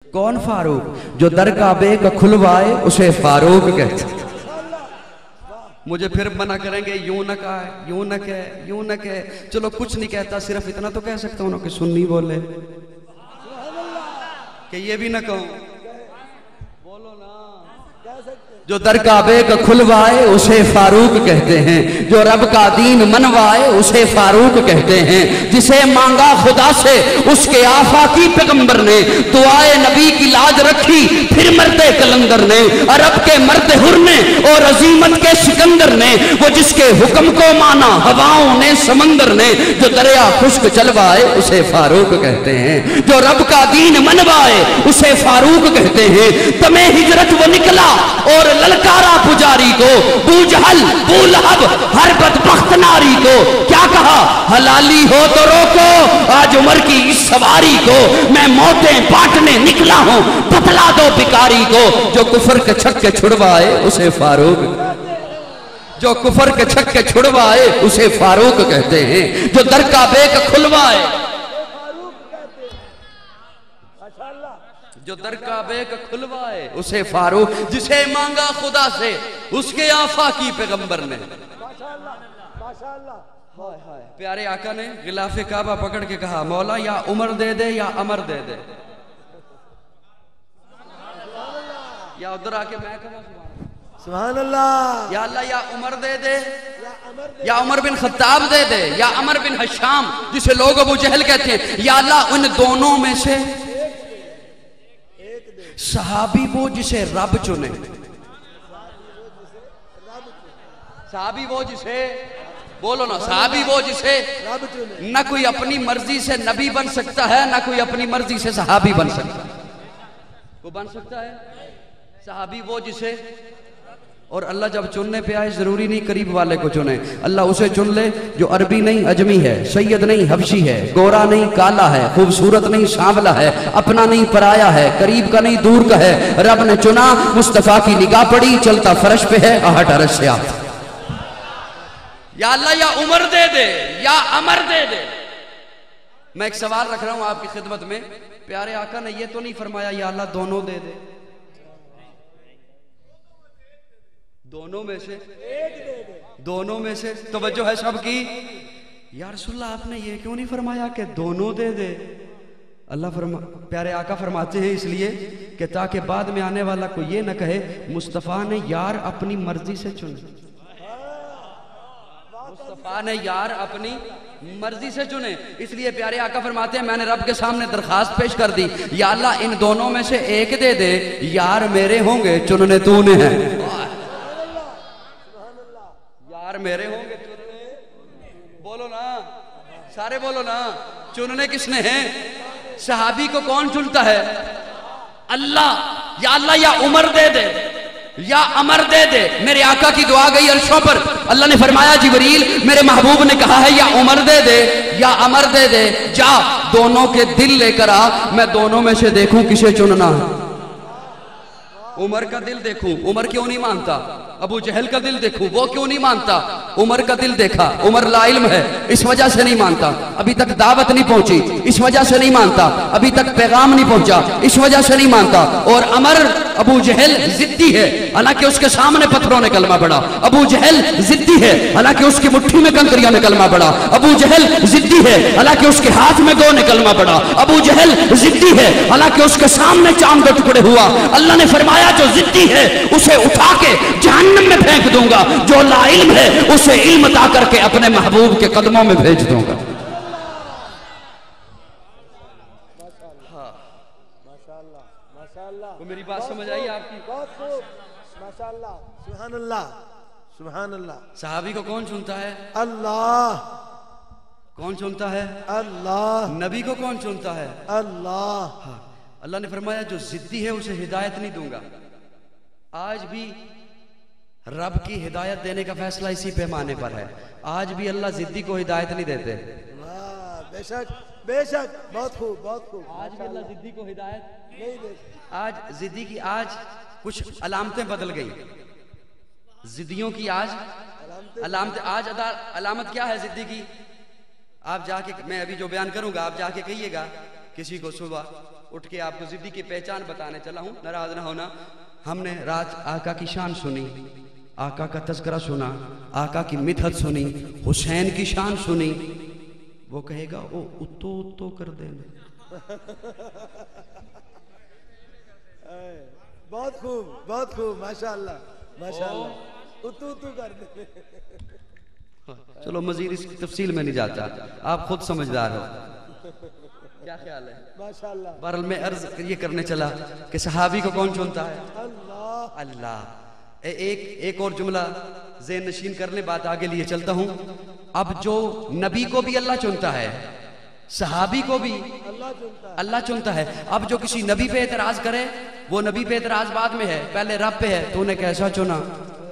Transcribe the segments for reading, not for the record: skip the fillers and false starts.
کون فاروق؟ جو در کعبے کا کھلوائے اسے فاروق کہتے ہیں۔ مجھے پھر منع کریں گے یوں نہ کہا ہے، یوں نہ کہے، یوں نہ کہے۔ چلو کچھ نہیں کہتا، صرف اتنا تو کہہ سکتا ہوں کہ سنی بولے، کہ یہ بھی نہ کہوں، بولو نا۔ جو در کعبے کا کھلوائے اسے فاروق کہتے ہیں، جو رب کا دین منوائے اسے فاروق کہتے ہیں، جسے مانگا خدا سے اس کے آفاقی پیغمبر نے، دعائے نبی کی لاج رکھی پھر مرتے کلندر نے، عرب کے مرد حر نے اور عظیمت کے سکندر نے، وہ جس کے حکم کو مانا ہواؤں نے سمندر نے، جو دریا خشک چلوائے اسے فاروق کہتے ہیں، جو رب کا دین منوائے اسے فاروق کہتے ہیں۔ تمہیں ہجرت وہ نکلا اور للکارا پجاری کو، بو جہل بو لہب ہر بدبخت ناری کو، کیا کہا حلالی ہو تو روکو آج عمر کی اس سواری کو، میں موتیں بانٹنے نکلا ہوں بتلا دو بکاری کو، جو کفر کے چھکے چھڑوائے اسے فاروق، جو کفر کے چھکے چھڑوائے اسے فاروق کہتے ہیں، جو در کعبے کا کھلوائے، جو در کعبے کا کھلوائے اسے فاروق، جسے مانگا خدا سے اس کے آفاقی پیغمبر نے۔ پیارے آقا نے غلاف کعبہ پکڑ کے کہا مولا یا عمر دے دے یا عمر دے دے، یا ادھر آ کے میں کہا سبحان اللہ، یا اللہ یا عمر دے دے یا عمر بن خطاب دے دے یا عمر بن حشام جسے لوگ ابو جہل کہتے ہیں، یا اللہ ان دونوں میں سے صحابی وہ جسے رب چنے، صحابی وہ جسے، بولو نا، صحابی وہ جسے نہ کوئی اپنی مرضی سے نبی بن سکتا ہے، نہ کوئی اپنی مرضی سے صحابی بن سکتا ہے، وہ بن سکتا ہے صحابی وہ جسے، اور اللہ جب چننے پہ آئے ضروری نہیں قریب والے کو چنے، اللہ اسے چن لے جو عربی نہیں اجمی ہے، سید نہیں حبشی ہے، گورا نہیں کالا ہے، خوبصورت نہیں سانولا ہے، اپنا نہیں پرایا ہے، قریب کا نہیں دور کا ہے، رب نے چنا، مصطفیٰ کی نگاہ پڑی، چلتا فرش پہ ہے، آہٹ عرش سے آتا۔ یا اللہ یا عمر دے دے یا عمر دے دے۔ میں ایک سوال رکھ رہا ہوں آپ کی خدمت میں، پیارے آقا نے یہ تو نہیں فرمایا یا اللہ دونوں دے دے، دونوں میں سے، دونوں میں سے، توجہ ہے سب کی؟ یا رسول اللہ آپ نے یہ کیوں نہیں فرمایا کہ دونوں دے دے؟ اللہ پیارے آقا فرماتے ہیں اس لیے کہ تاکہ بعد میں آنے والا کو یہ نہ کہے مصطفیٰ نے یار اپنی مرضی سے چنے، مصطفیٰ نے یار اپنی مرضی سے چنے، اس لیے پیارے آقا فرماتے ہیں میں نے رب کے سامنے درخواست پیش کر دی، یا اللہ ان دونوں میں سے ایک دے دے، یار میرے ہوں گے چننے تو نے ہیں، یار میرے ہوں گے چننے، بولو نا سارے بولو نا، چننے کس نے ہیں؟ صحابی کو کون چنتا ہے؟ اللہ، یا اللہ یا عمر دے دے یا عمر دے دے۔ میرے آقا کی دعا گئی عرشوں پر، اللہ نے فرمایا جبریل میرے محبوب نے کہا ہے یا عمر دے دے یا عمر دے دے، جا دونوں کے دل لے کر آ، میں دونوں میں سے دیکھوں کسے چننا ہے۔ عمر کا دل دیکھوں، عمر کیوں نہیں مانتا؟ ابو جہل کا دل دیکھوں، وہ کیوں نہیں مانتا؟ عمر کا دل دیکھا، عمر لا علم ہے اس وجہ سے نہیں مانتا، ابھی تک دعوت نہیں پہنچی اس وجہ سے نہیں مانتا، ابھی تک پیغام نہیں پہنچا اس وجہ سے نہیں مانتا۔ اور عمر ابو جہل ضدی ہے، حالانکہ اس کے سامنے پتھروں نے کلمہ پڑھا، ابو جہل ضدی ہے حالانکہ اس کی مٹھی میں کنکریاں نے کلمہ پڑھا، ابو جہل ضدی ہے حالانکہ اس کے ہاتھ میں گو نے کلمہ پڑھا، ابو جہل ضدی ہے حالانکہ اس کے سامنے چاند کے ٹکڑے ہوا۔ اللہ نے فرمایا جو ضدی ہے اسے اٹھا کے جہنم میں پھینک دوں گا، جو لا علم ہے اسے علم عطا کر کے اپنے محبوب کے قدموں میں بھیج دوں گا۔ وہ میری بات سمجھ آئی آپ کی؟ ماشاءاللہ، سبحان اللہ، سبحان اللہ۔ صحابی کو کون چنتا ہے؟ اللہ۔ کون چنتا ہے؟ اللہ۔ نبی کو کون چنتا ہے؟ اللہ۔ اللہ نے فرمایا جو ضدی ہے اسے ہدایت نہیں دوں گا۔ آج بھی رب کی ہدایت دینے کا فیصلہ اسی پیمانے پر ہے، آج بھی اللہ ضدی کو ہدایت نہیں دیتے۔ بے شک بے شک، بہت خوب بہت خوب۔ آج بھی اللہ ضدی کو ہدایت نہیں دیتے۔ آج ضدی کی آج کچھ علامتیں بدل گئی، ضدیوں کی آج علامتیں، آج علامت کیا ہے ضدی کی؟ آپ جا کے، میں ابھی جو بیان کروں گا آپ جا کے کہیے گا کسی کو صبح اٹھ کے آپ کو ضدی کی پہچان بتانے چلا ہوں، ناراض نہ ہونا. ہم نے رات آقا کی شان سنی، آقا کا تذکرہ سنا، آقا کی مدحت سنی، حسین کی شان سنی. وہ کہے گا او اتو اتو کر دینا. بہت خوب، بہت خوب، ماشاءاللہ ماشاءاللہ. اتو اتو کر دے. چلو مزید اس کی تفصیل میں نہیں جاتا، آپ خود سمجھدار ہو. کیا خیال ہے؟ ماشاءاللہ. بہرحال میں عرض یہ کرنے چلا کہ صحابی کو کون چنتا ہے؟ اللہ. اللہ. ایک اور جملہ ذہن نشین کر لیں، بات آگے لیے چلتا ہوں. اب جو نبی کو بھی اللہ چنتا ہے، صحابی کو بھی اللہ چنتا ہے. اب جو کسی نبی پہ اعتراض کرے، وہ نبی پہ اعتراض بعد میں ہے، پہلے رب پہ ہے. تو نے کیسا چنا؟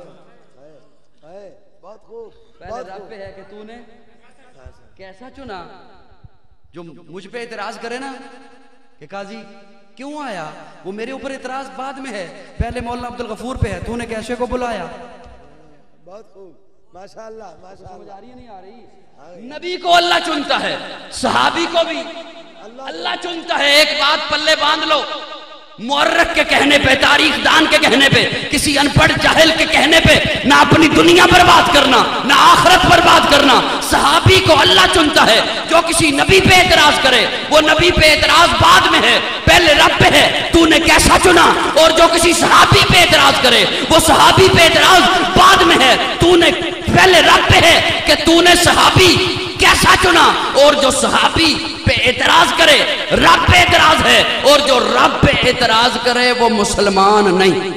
بہت خوب. پہلے رب پہ ہے کہ تو نے کیسا چنا. جو مجھ پہ اعتراض کرے نا کہ قاضی کیوں آیا، وہ میرے اوپر اعتراض بعد میں ہے، پہلے مولانا عبدالغفور پہ ہے. تو نے کیسے کو بلایا؟ بہت خوب. ماشاءاللہ ماشاءاللہ. آ رہی ہے نہیں آ رہی؟ نبی کو اللہ چنتا ہے، صحابی کو بھی اللہ چنتا ہے. ایک بات پلے باندھ لو، مورخ کے کہنے پہ، تاریخ دان کے کہنے پہ، کسی ان پڑھ جاہل کے کہنے پہ نہ اپنی دنیا برباد کرنا، نہ آخرت برباد کرنا. صحابی کو اللہ چنتا ہے. جو کسی نبی پہ اعتراض کرے، وہ نبی پہ اعتراض بعد میں ہے، پہلے رب پہ ہے. تو نے کیسا چنا؟ اور جو کسی صحابی پہ اعتراض کرے، وہ صحابی پہ اعتراض بعد میں ہے. تو نے پہلے رب پہ ہے کہ تو نے صحابی کیسا چنا. اور جو صحابی پہ اعتراض کرے، رب پہ اعتراض ہے، اور جو رب پہ اعتراض کرے وہ مسلمان نہیں.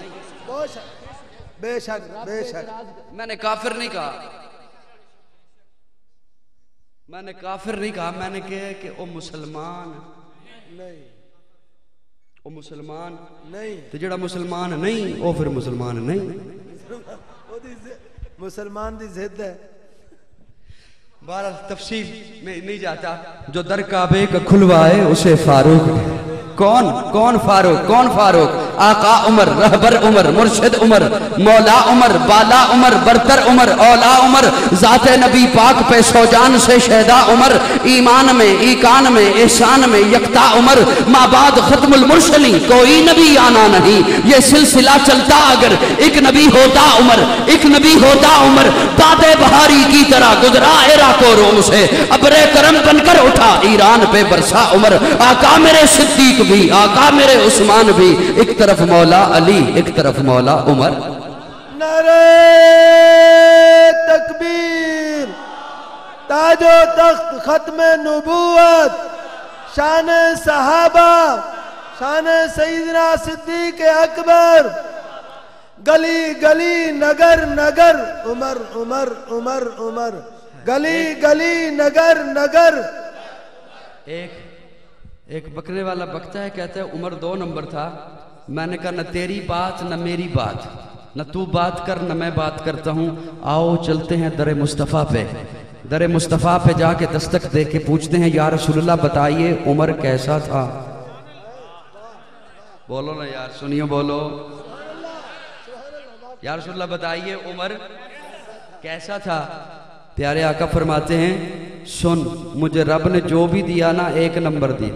بے شک بے شک. میں نے کافر نہیں کہا، میں نے کافر نہیں کہا، میں نے کہا کہ وہ مسلمان نہیں، وہ مسلمان نہیں. تو جڑا مسلمان نہیں وہ پھر مسلمان نہیں. مسلمان دی ضد ہے. بہرحال تفصیل میں نہیں جاتا. جو در کعبے کا کھلوائے اسے فاروق. کون فاروق؟ کون فاروق؟ آقا عمر، رہبر عمر، مرشد عمر، مولا عمر، بالا عمر، برتر عمر، اولا عمر، ذات نبی پاک پہ سو جان سے شہدا عمر، ایمان میں، ایقان میں، احسان میں یکتا عمر، مابعد ختم المرسلین کوئی نبی آنا نہیں. یہ سلسلہ چلتا اگر ایک نبی ہوتا عمر، ایک نبی ہوتا عمر. باد بہاری کی طرح گزرا عراق و روم سے، ابر کرم بن کر اٹھا ایران پہ برسا عمر. آقا میرے صدیق بھی، آقا میرے عثمان بھی، ایک طرف مولا علی، ایک طرف مولا عمر. نعرہ تکبیر. تاج و تخت ختم نبوت، شان صحابہ، شان سیدنا صدیق اکبر. گلی گلی نگر نگر عمر عمر عمر عمر. گلی گلی نگر نگر. ایک بکرے والا بکتا ہے، کہتا ہے عمر 2 نمبر تھا. میں نے کہا نہ تیری بات نہ میری بات، نہ تو بات کر نہ میں بات کرتا ہوں. آؤ چلتے ہیں در مصطفیٰ پہ. در مصطفیٰ پہ جا کے دستک دے کے پوچھتے ہیں یا رسول اللہ بتائیے عمر کیسا تھا. بولو نا یار، سنیو بولو. یا رسول اللہ بتائیے عمر کیسا تھا. پیارے آقا فرماتے ہیں سن، مجھے رب نے جو بھی دیا نا 1 نمبر دی.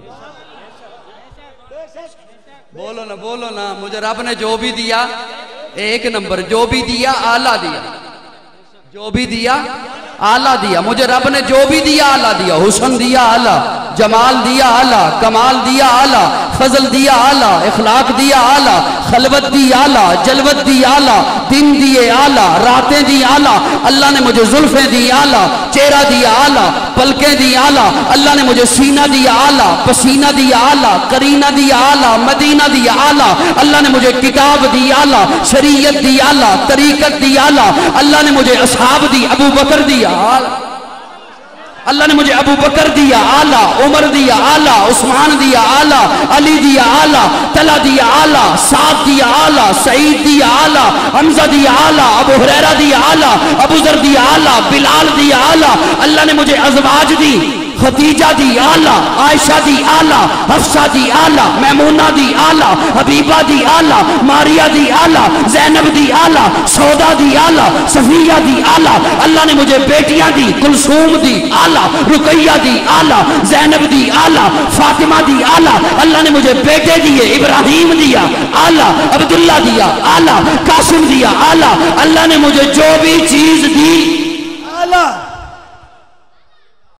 بولو نا بولو نا. مجھے رب نے جو بھی دیا 1 نمبر، جو بھی دیا اعلیٰ دیا، جو بھی دیا اعلیٰ دیا. مجھے رب نے جو بھی دیا اعلیٰ دیا. حسن دیا اعلیٰ، جمال دیا اعلیٰ، کمال دیا اعلیٰ، فضل دیا اعلیٰ، اخلاق دیا اعلیٰ، خلوت دی اعلیٰ، جلوت دی اعلیٰ، دن دیے اعلیٰ، راتیں دی اعلیٰ. اللہ نے مجھے زلفیں دی اعلیٰ، چہرہ دیا اعلیٰ، پلکیں دی اعلیٰ. اللہ نے مجھے سینہ دیا اعلیٰ، پسینہ دیا اعلیٰ، کرینہ دیا اعلیٰ، مدینہ دیا اعلیٰ. اللہ نے مجھے کتاب دی اعلیٰ، شریعت دی اعلیٰ، طریقت دی اعلیٰ. اللہ نے مجھے اصحاب دی، ابو بکر دیا اعلیٰ. اللہ نے مجھے ابو بکر دیا اعلیٰ، عمر دیا اعلیٰ، عثمان دیا اعلیٰ، علی دیا اعلیٰ، طلحہ دیا اعلیٰ، سعد دیا اعلیٰ، سعید دیا اعلیٰ، حمزہ دیا اعلیٰ، ابو ہریرہ دیا اعلیٰ، ابو ذر دیا اعلیٰ، بلال دیا اعلیٰ. اللہ نے مجھے ازواج دی. خدیجہ دی آلہ، عائشہ دی آلہ، حفصہ دی آلہ، میمونہ دی آلہ، حبیبہ دی آلہ، ماریہ دی آلہ، زینب دی آلہ، سودا دی آلہ، صفیہ دی آلہ. اللہ نے مجھے بیٹیاں دی، کلثوم دی آلہ، رقیہ دی آلہ، زینب دی آلہ، فاطمہ دی آلہ. اللہ نے مجھے بیٹے دیے، ابراہیم دیا آلہ، عبداللہ دیا آلہ، قاسم دیا آلہ. اللہ نے مجھے جو بھی چیز دی